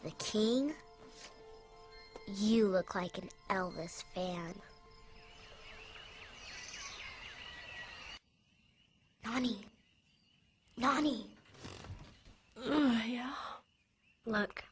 The king? You look like an Elvis fan. Nani. Nani. Yeah. Look,